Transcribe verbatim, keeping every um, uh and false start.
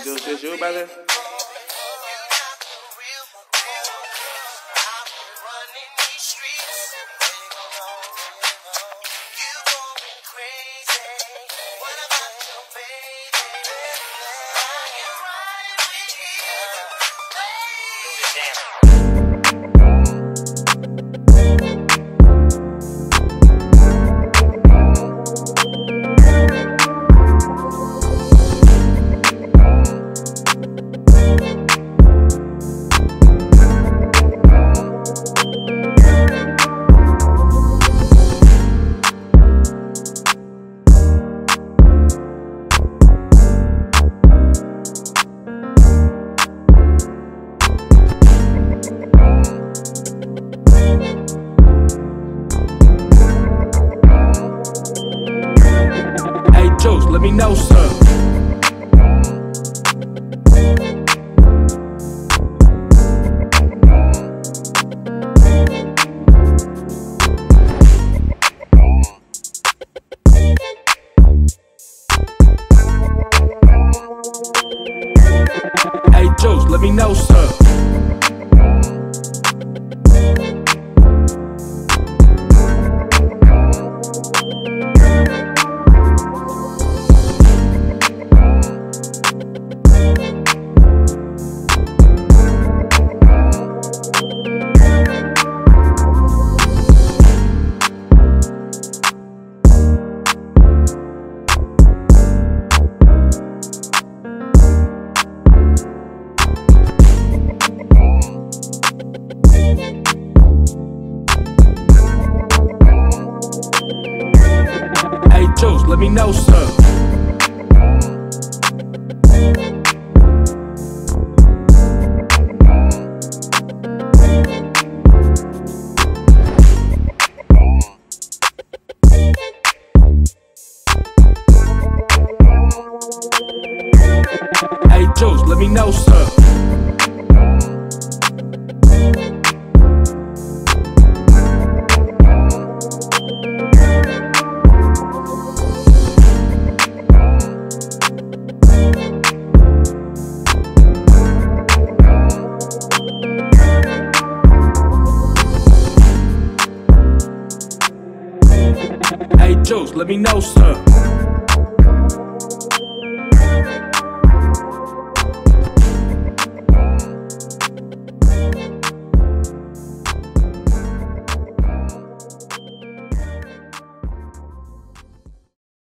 Juce, this you, brother? Juce, let me know, sir. Hey, Juce, let me know, sir. Hey, Juce, let me know, sir. Hey, Juce, let me know, sir. Hey, Juce, let me know, sir.